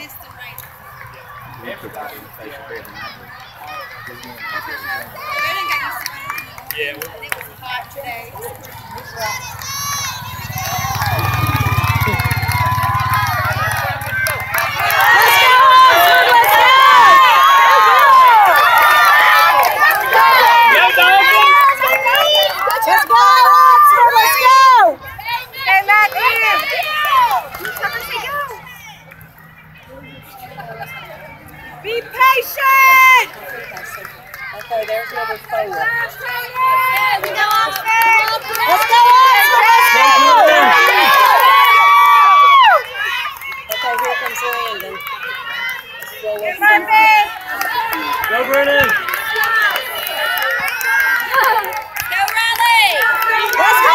missed the rain. Everybody. Yeah. It was hot today. Be patient! Okay, there's number 4. Let's go! Okay, here comes Landon. Go, Brennan! Go, Riley! Let's go!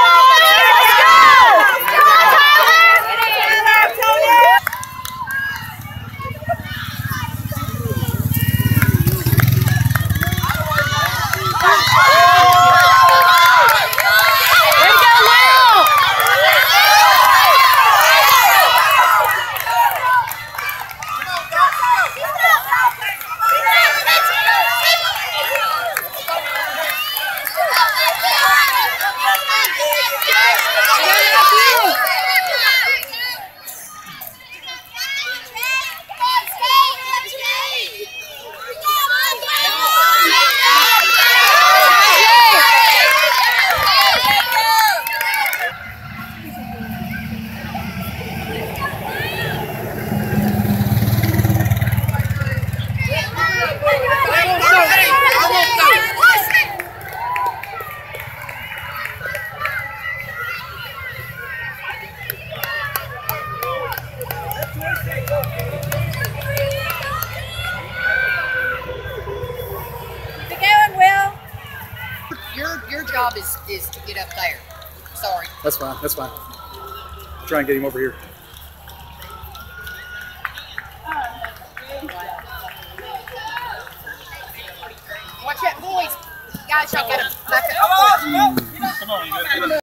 Your job is to get up there. Sorry. That's fine. That's fine. Try and get him over here. Watch that, boys. Guys, y'all gotta back up. Come on, you